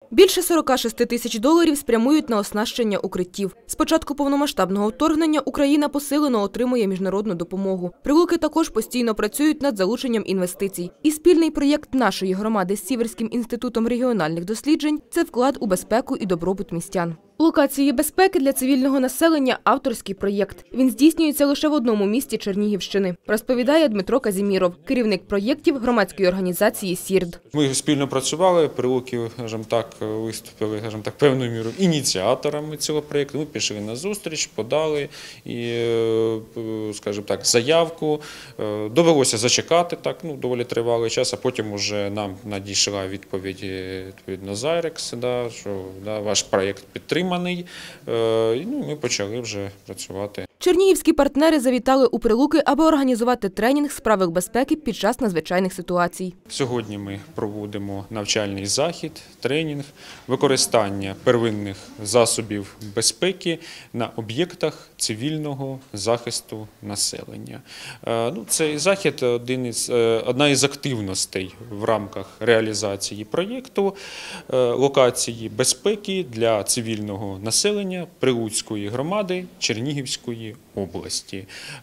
Більше 46 тисяч доларів спрямують на оснащення укриттів. З початку повномасштабного вторгнення Україна посилено отримує міжнародну допомогу. Прилуки також постійно працюють над залученням інвестицій. І спільний проєкт нашої громади з Сіверським інститутом регіональних досліджень – це вклад у безпеку і добробут містян. Локації безпеки для цивільного населення – авторський проєкт. Він здійснюється лише в одному місті Чернігівщини, розповідає Дмитро Казіміров, керівник проєктів громадської організації «СІРД». Ми спільно працювали, Прилуки, виступили, певною мірою ініціаторами цього проєкту. Ми пішли на зустріч, подали заявку. Довелося зачекати доволі тривалий час, а потім уже нам надійшла відповідь з Айрекс, що ваш проєкт підтриманий. Ми почали вже працювати. Чернігівські партнери завітали у Прилуки, аби організувати тренінг з правил безпеки під час надзвичайних ситуацій. Сьогодні ми проводимо навчальний захід, тренінг, використання первинних засобів безпеки на об'єктах цивільного захисту населення. Цей захід – одна із активностей в рамках реалізації проєкту локації безпеки для цивільного населення Прилуцької громади Чернігівської області.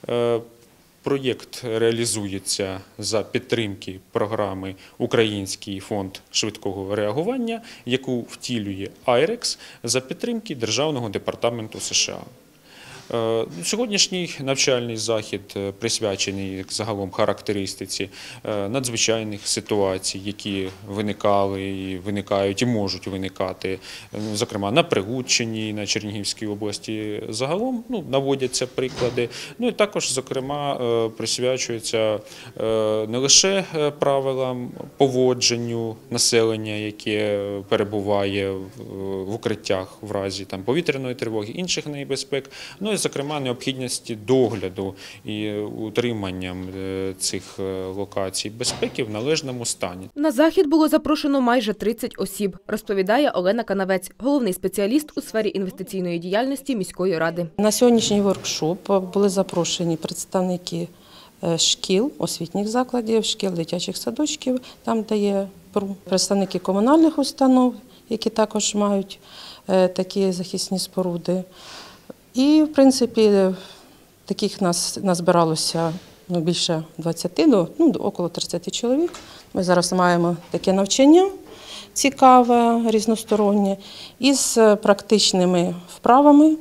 Проєкт реалізується за підтримки програми «Український фонд швидкого реагування», яку втілює Айрекс за підтримки Державного департаменту США. Сьогоднішній навчальний захід присвячений загалом характеристиці надзвичайних ситуацій, які виникали, і виникають і можуть виникати, зокрема на Прилуччині, на Чернігівській області. Загалом наводяться приклади. І також, зокрема, присвячується не лише правилам поводженню населення, яке перебуває в укриттях в разі повітряної тривоги, інших небезпек, і, зокрема, необхідності догляду і утриманням цих локацій безпеки в належному стані. На захід було запрошено майже 30 осіб, розповідає Олена Канавець, головний спеціаліст у сфері інвестиційної діяльності міської ради. На сьогоднішній воркшоп були запрошені представники шкіл, освітніх закладів, шкіл, дитячих садочків, там де є представники комунальних установ, які також мають такі захисні споруди. І, в принципі, таких нас назбиралося більше 20, около 30 чоловік. Ми зараз маємо таке навчання цікаве, різностороннє, із практичними вправами.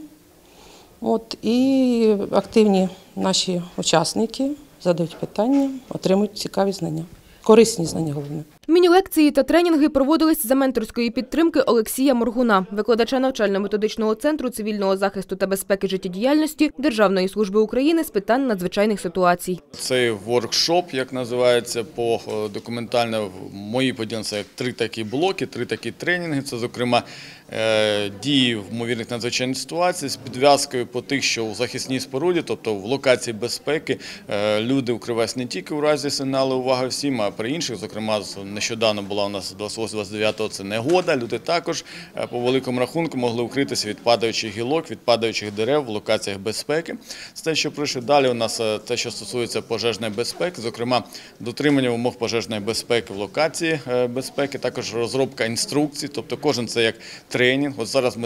І активні наші учасники задають питання, отримують цікаві знання, корисні знання головне. Міні-лекції та тренінги проводились за менторської підтримки Олексія Моргуна, викладача навчально-методичного центру цивільного захисту та безпеки життєдіяльності Державної служби України з питань надзвичайних ситуацій. Цей воркшоп, як називається, по документально мої поділення, як 3 такі блоки, 3 такі тренінги. Це, зокрема, дії в ймовірних надзвичайних ситуаціях з підв'язкою по тих, що у захисній споруді, тобто в локації безпеки, люди укриваються не тільки у разі сигналу «Увага всім», а при інших, зокрема, нещодавно була у нас 28-29-го, це негода, люди також по великому рахунку могли укритися від падаючих гілок, від падаючих дерев в локаціях безпеки. Це те, що прийшло. Далі у нас те, що стосується пожежної безпеки, зокрема дотримання вимог пожежної безпеки в локації безпеки, також розробка інструкцій, тобто кожен це як тренінг. От зараз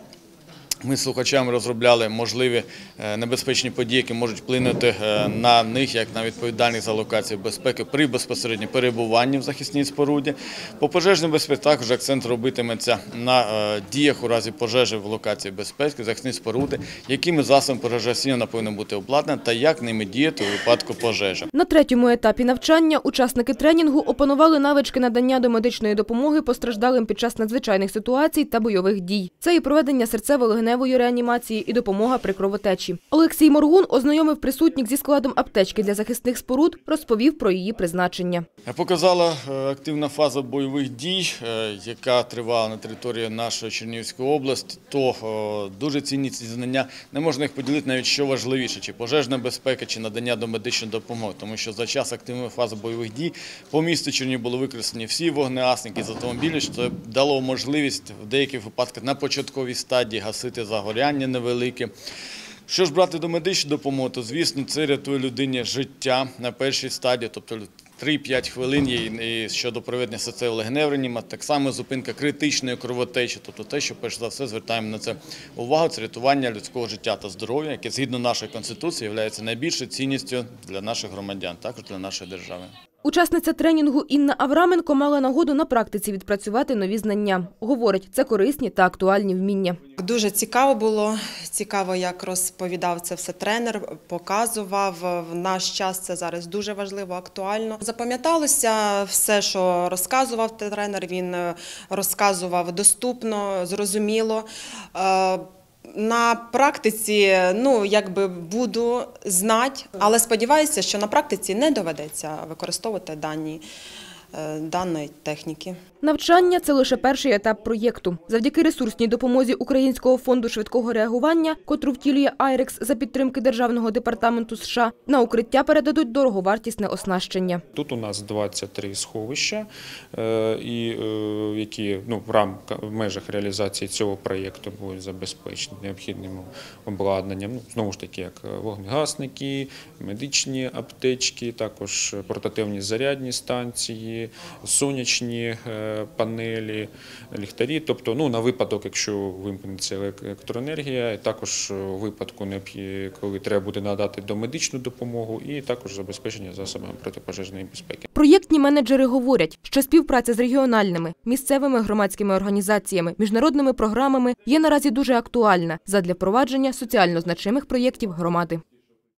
ми з слухачами розробляли можливі небезпечні події, які можуть вплинути на них, як на відповідальність за локацію безпеки при безпосередньо перебуванні в захисній споруді. По пожежній безпеці також акцент робитиметься на діях у разі пожежі в локації безпеки, захисні споруди, якими засобами пожежогасіння повинно бути обладнане та як ними діяти у випадку пожежі. На 3-му етапі навчання учасники тренінгу опанували навички надання домедичної допомоги постраждалим під час надзвичайних ситуацій та бойових дій. Це і проведення серцево-легеневої реанімації і допомога при кровотечі. Олексій Моргун ознайомив присутніх зі складом аптечки для захисних споруд, розповів про її призначення. Показала активна фаза бойових дій, яка тривала на території нашої Чернігівської області, то дуже цінні ці знання, не можна їх поділити навіть що важливіше, чи пожежна безпека, чи надання домедичної допомоги, тому що за час активної фази бойових дій по місту Чернігів були використані всі вогнегасники з автомобілів, що дало можливість в деяких випадках на початковій стадії гасити загоряння невелике. Що ж брати до медичної допомоги, то, звісно, це рятує людині життя на першій стадії, тобто 3-5 хвилин є і щодо проведення серцево-легеневої реанімації, так само зупинка критичної кровотечі, тобто те, що перш за все звертаємо на це увагу, це рятування людського життя та здоров'я, яке згідно нашої Конституції є найбільшою цінністю для наших громадян, також для нашої держави. Учасниця тренінгу Інна Авраменко мала нагоду на практиці відпрацювати нові знання. Говорить, це корисні та актуальні вміння. Дуже цікаво було, цікаво, як розповідав це все тренер, показував. В наш час це зараз дуже важливо, актуально. Запам'яталося все, що розказував тренер, він розказував доступно, зрозуміло. На практиці, буду знати, але сподіваюся, що на практиці не доведеться використовувати даної техніки. Навчання – це лише перший етап проєкту. Завдяки ресурсній допомозі Українського фонду швидкого реагування, котру втілює Айрекс за підтримки Державного департаменту США, на укриття передадуть дороговартісне оснащення. Тут у нас 23 сховища, які в межах реалізації цього проєкту будуть забезпечені необхідним обладнанням. Знову ж таки, як вогнегасники, медичні аптечки, також портативні зарядні станції, сонячні панелі, ліхтарі. Тобто, на випадок, якщо вимкнеться електроенергія, також у випадку, коли треба буде надати домедичну допомогу, і також забезпечення засобами протипожежної безпеки. Проєктні менеджери говорять, що співпраця з регіональними, місцевими громадськими організаціями, міжнародними програмами є наразі дуже актуальна задля впровадження соціально значимих проєктів громади.